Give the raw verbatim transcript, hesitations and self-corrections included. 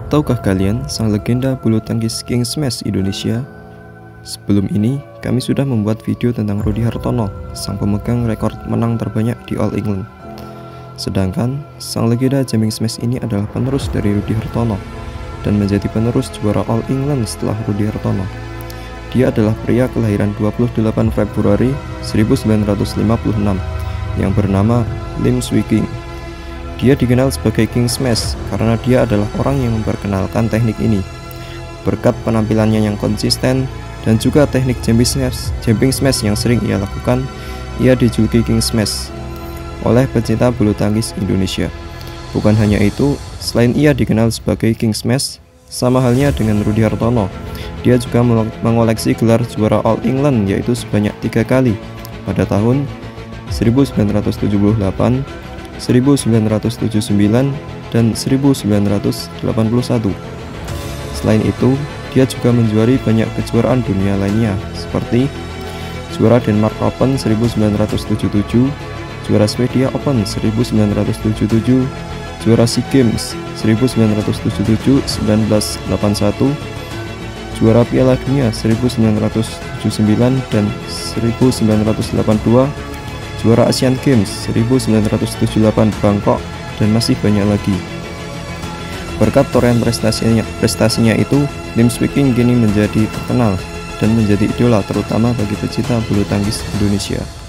Tahukah kalian sang legenda bulu tangkis King Smash Indonesia? Sebelum ini, kami sudah membuat video tentang Rudy Hartono, sang pemegang rekor menang terbanyak di All England. Sedangkan, sang legenda Jumping Smash ini adalah penerus dari Rudy Hartono dan menjadi penerus juara All England setelah Rudy Hartono. Dia adalah pria kelahiran dua puluh delapan Februari seribu sembilan ratus lima puluh enam yang bernama Lim Swee King. Dia dikenal sebagai King Smash karena dia adalah orang yang memperkenalkan teknik ini. Berkat penampilannya yang konsisten dan juga teknik jumping smash, jumping smash yang sering ia lakukan, ia dijuluki King Smash oleh pecinta bulu tangkis Indonesia. Bukan hanya itu, selain ia dikenal sebagai King Smash, sama halnya dengan Rudy Hartono, dia juga mengoleksi gelar juara All England yaitu sebanyak tiga kali pada tahun seribu sembilan ratus tujuh puluh delapan, seribu sembilan ratus tujuh puluh sembilan, dan seribu sembilan ratus delapan puluh satu. Selain itu, dia juga menjuari banyak kejuaraan dunia lainnya seperti juara Denmark Open seribu sembilan ratus tujuh puluh tujuh, juara Swedia Open seribu sembilan ratus tujuh puluh tujuh, juara SEA Games seribu sembilan ratus tujuh puluh tujuh seribu sembilan ratus delapan puluh satu, juara Piala Dunia seribu sembilan ratus tujuh puluh sembilan dan seribu sembilan ratus delapan puluh dua, juara Asian Games seribu sembilan ratus tujuh puluh delapan Bangkok, dan masih banyak lagi. Berkat torehan prestasinya, prestasinya itu, Lim Swee King kini menjadi terkenal dan menjadi idola terutama bagi pecinta bulu tangkis Indonesia.